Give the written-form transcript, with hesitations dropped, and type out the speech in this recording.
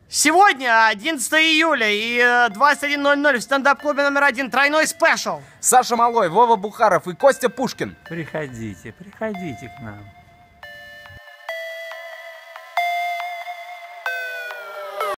Сегодня 11 июля и 21:00 в стендап-клубе номер 1 тройной спешл. Саша Малой, Вова Бухаров и Костя Пушкин. Приходите к нам.